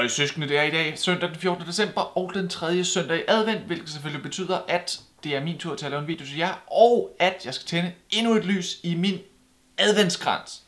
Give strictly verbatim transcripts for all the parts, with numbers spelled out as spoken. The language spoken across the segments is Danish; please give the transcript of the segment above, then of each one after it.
Halløj søskende, det er i dag søndag den fjortende december og den tredje søndag i advent, hvilket selvfølgelig betyder, at det er min tur til at lave en video til jer, og at jeg skal tænde endnu et lys i min adventskrans.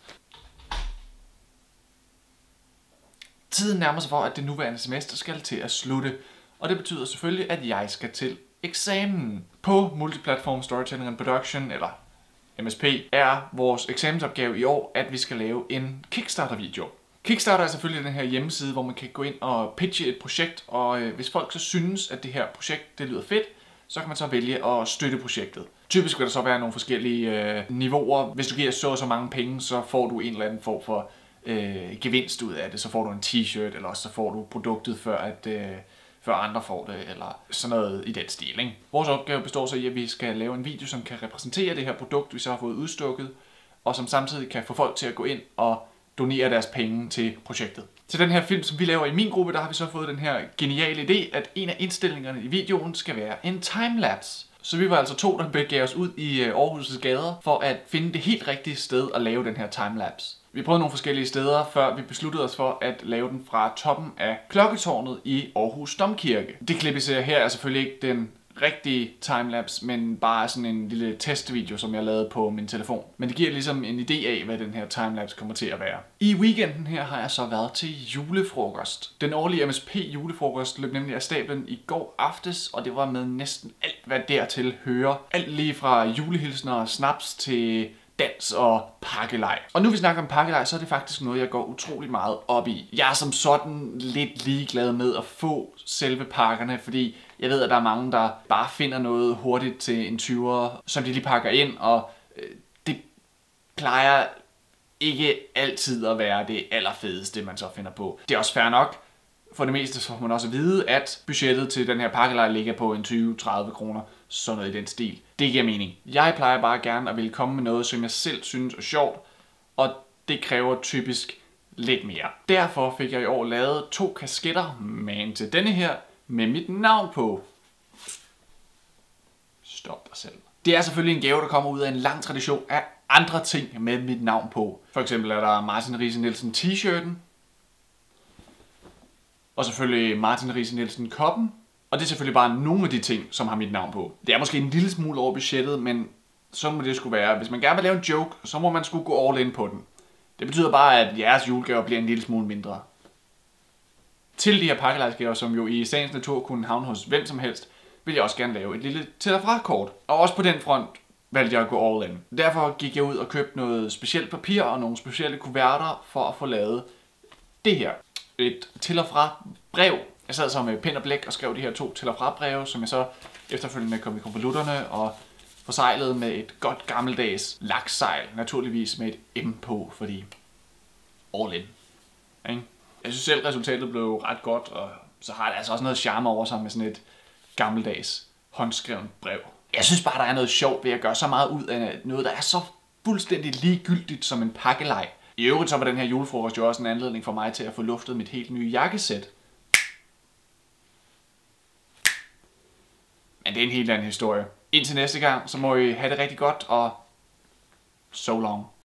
Tiden nærmer sig for, at det nuværende semester skal til at slutte, og det betyder selvfølgelig, at jeg skal til eksamen. På Multiplatform Storytelling and Production, eller M S P, er vores eksamensopgave i år, at vi skal lave en Kickstarter-video. Kickstarter er selvfølgelig den her hjemmeside, hvor man kan gå ind og pitche et projekt, og øh, hvis folk så synes, at det her projekt det lyder fedt, så kan man så vælge at støtte projektet. Typisk vil der så være nogle forskellige øh, niveauer. Hvis du giver så og så mange penge, så får du en eller anden form for øh, gevinst ud af det. Så får du en t-shirt, eller så får du produktet, før, at, øh, før andre får det, eller sådan noget i den stil, ikke? Vores opgave består så i, at vi skal lave en video, som kan repræsentere det her produkt, vi så har fået udstukket, og som samtidig kan få folk til at gå ind og donere deres penge til projektet. Til den her film, som vi laver i min gruppe, der har vi så fået den her geniale idé, at en af indstillingerne i videoen skal være en timelapse. Så vi var altså to, der begav os ud i Aarhus' gader for at finde det helt rigtige sted at lave den her timelapse. Vi prøvede nogle forskellige steder, før vi besluttede os for at lave den fra toppen af klokketårnet i Aarhus Domkirke. Det klip, I ser her, er selvfølgelig ikke den rigtig timelapse, men bare sådan en lille testvideo, som jeg lavede på min telefon. Men det giver ligesom en idé af, hvad den her timelapse kommer til at være. I weekenden her har jeg så været til julefrokost. Den årlige M S P julefrokost løb nemlig af stablen i går aftes, og det var med næsten alt, hvad dertil hører. Alt lige fra julehilsner og snaps til dans og pakkelej. Og nu vi snakker om pakkelej, så er det faktisk noget, jeg går utrolig meget op i. Jeg er som sådan lidt ligeglad med at få selve pakkerne, fordi jeg ved, at der er mange, der bare finder noget hurtigt til en tyver, som de lige pakker ind, og øh, det plejer ikke altid at være det allerfedeste, man så finder på. Det er også fair nok. For det meste så får man også at vide, at budgettet til den her pakkelej ligger på en tyve til tredive kroner. Sådan noget i den stil. Det giver mening. Jeg plejer bare gerne at ville komme med noget, som jeg selv synes er sjovt, og det kræver typisk lidt mere. Derfor fik jeg i år lavet to kasketter, men til denne her med mit navn på. Stop dig selv. Det er selvfølgelig en gave, der kommer ud af en lang tradition af andre ting med mit navn på. For eksempel er der Martin Riise Nielsen t-shirten, og selvfølgelig Martin Riise Nielsen koppen. Og det er selvfølgelig bare nogle af de ting, som har mit navn på. Det er måske en lille smule over budgettet, men sådan må det skulle være. Hvis man gerne vil lave en joke, så må man skulle gå all in på den. Det betyder bare, at jeres julegaver bliver en lille smule mindre. Til de her pakkelejsgaver, som jo i sagens natur kunne havne hos hvem som helst, vil jeg også gerne lave et lille til og fra kort. Og også på den front valgte jeg at gå all in. Derfor gik jeg ud og købte noget specielt papir og nogle specielle kuverter for at få lavet det her. Et til og fra brev. Jeg sad så med pen og blæk og skrev de her to til og fra breve, som jeg så efterfølgende kom i konvolutterne og forsejlede med et godt gammeldags laksejl. Naturligvis med et M på, fordi all in. Ikke? Jeg synes selv, resultatet blev ret godt, og så har det altså også noget charme over sig med sådan et gammeldags håndskrevet brev. Jeg synes bare, der er noget sjovt ved at gøre så meget ud af noget, der er så fuldstændig ligegyldigt som en pakkelej. I øvrigt så var den her julefrokost jo også en anledning for mig til at få luftet mit helt nye jakkesæt. Men det er en helt anden historie. Indtil næste gang, så må I have det rigtig godt, og so long.